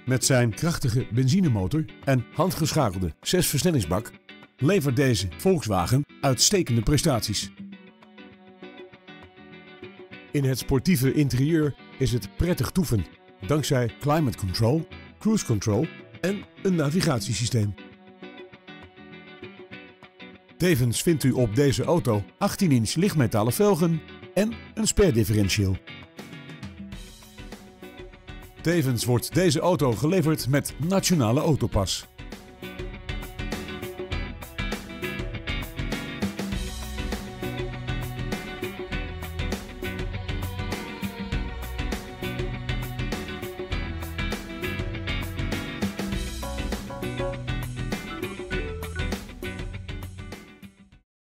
Met zijn krachtige benzinemotor en handgeschakelde 6-versnellingsbak levert deze Volkswagen uitstekende prestaties. In het sportieve interieur is het prettig toeven, dankzij climate control, cruise control en een navigatiesysteem. Tevens vindt u op deze auto 18-inch lichtmetalen velgen en een spare-differential. Tevens wordt deze auto geleverd met Nationale Autopas.